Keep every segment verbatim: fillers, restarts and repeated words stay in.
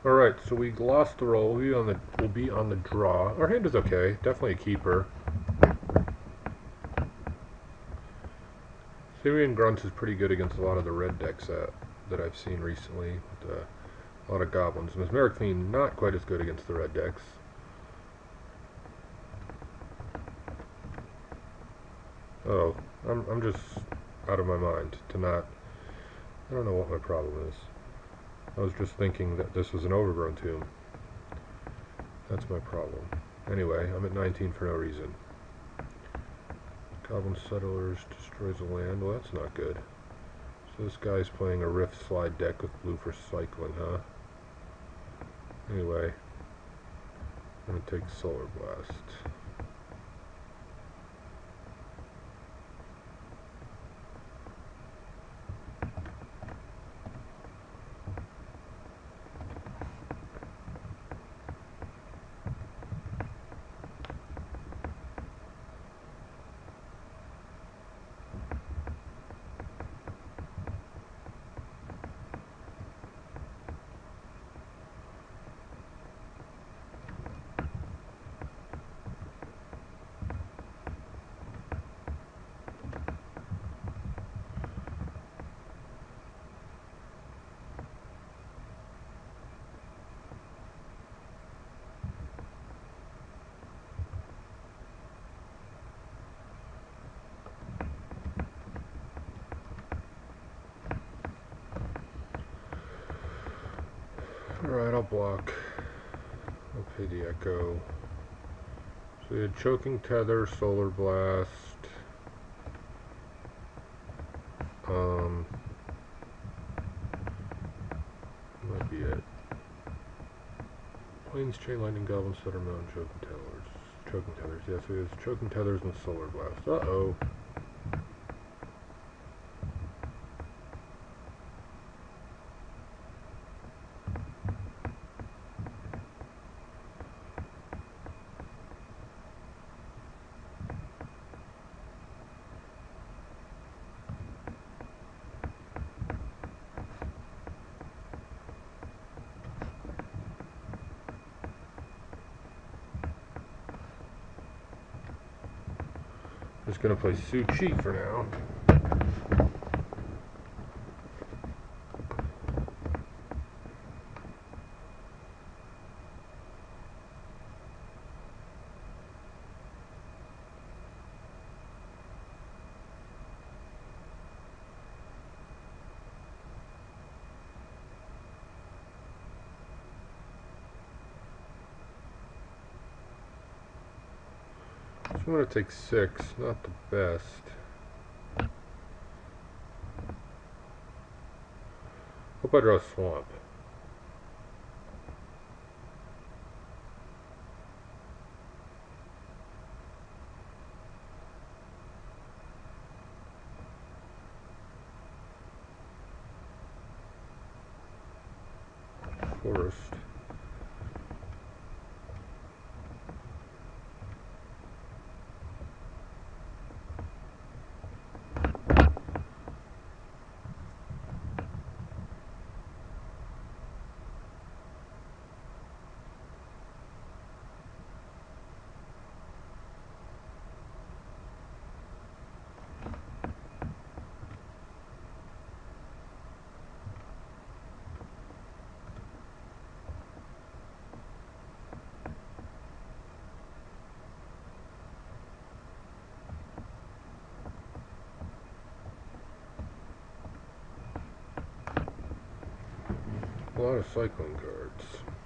Alright, so we lost the roll. We'll be on the we'll be on the draw. Our hand is okay. Definitely a keeper. Huey and Grunts is pretty good against a lot of the red decks that, that I've seen recently. With, uh, a lot of goblins. Mesmeric Fiend not quite as good against the red decks. Oh, I'm I'm just out of my mind to not. I don't know what my problem is. I was just thinking that this was an overgrown tomb. That's my problem. Anyway, I'm at nineteen for no reason. Goblin Settlers destroys a land. Well, that's not good. So this guy's playing a Rift Slide deck with blue for cycling, huh? Anyway, I'm going to take Solar Blast. Alright, I'll block. I'll pay the Echo. So we had Choking Tether, Solar Blast. Um, might be it. Plains, Chain Lightning, Goblin, Setter Mountain, Choking Tethers. Choking Tethers, yes, it is. Choking Tethers and Solar Blast. Uh-oh. Just gonna play Su-Chi for now. I'm going to take six, not the best. Hope I draw a swamp. Forest. A lot of cycling cards.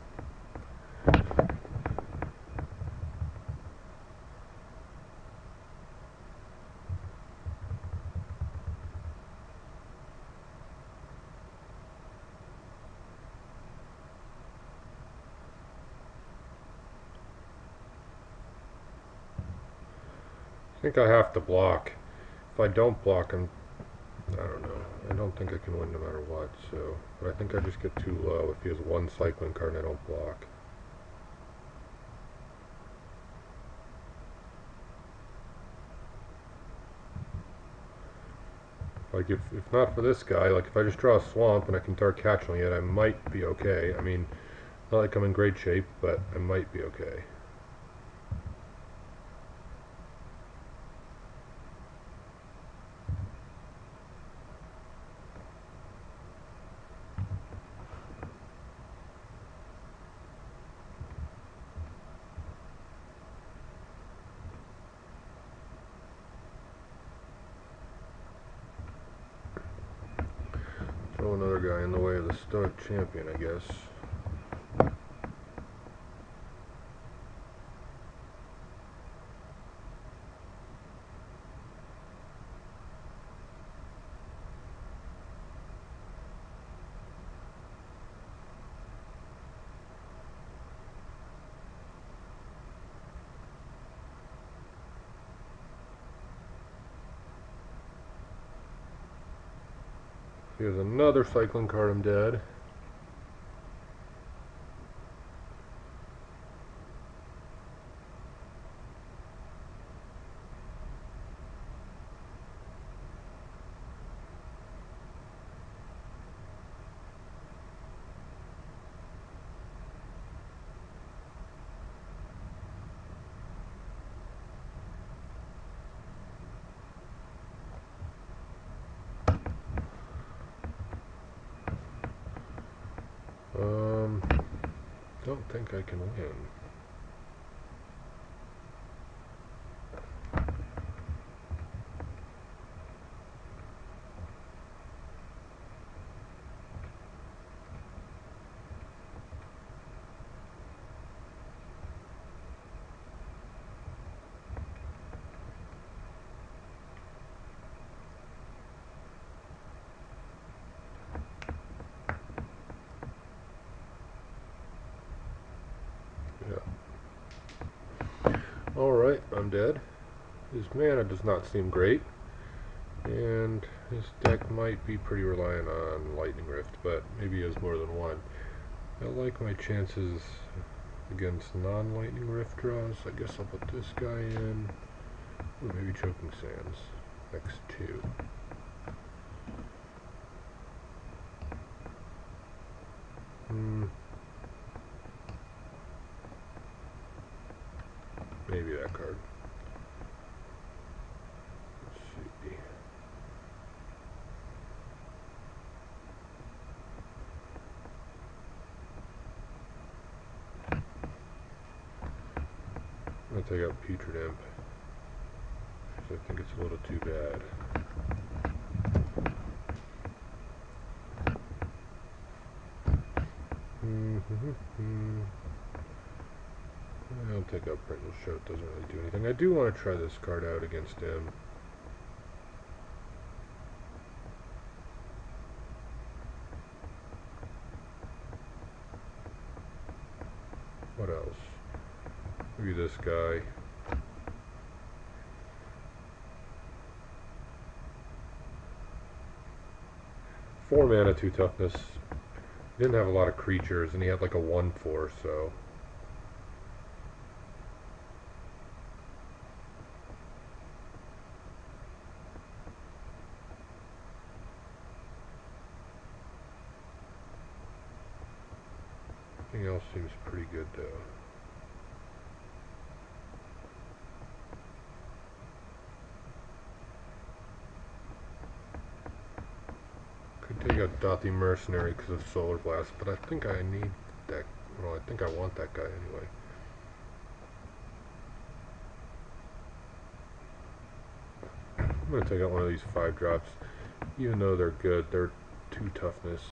I think I have to block. If I don't block, I'm, I don't know. I don't think I can win no matter what, so, but I think I just get too low if he has one cycling card and I don't block. Like, if, if not for this guy, like, if I just draw a swamp and I can start catching it, I might be okay. I mean, Not like I'm in great shape, but I might be okay. Throw another guy in the way of the stud champion, I guess. Here's another cycling card, I'm dead. Um, don't think I can win. Alright, I'm dead. His mana does not seem great, and his deck might be pretty reliant on Lightning Rift, but maybe he has more than one. I like my chances against non-Lightning Rift draws. I guess I'll put this guy in. Ooh, maybe Choking Sands. Next two. Hmm. Maybe that card. Let's see. I'm gonna take out Putrid Imp, because I think it's a little too bad. Mm-hmm. I'll take out Pringle Show, it doesn't really do anything. I do want to try this card out against him. What else? Maybe this guy. Four mana, two toughness. He didn't have a lot of creatures, and he had like a one four, so. Everything else seems pretty good, though. Could take out Dothy Mercenary because of Solar Blast, but I think I need that. Well, I think I want that guy anyway. I'm going to take out one of these five drops. Even though they're good, they're two toughness.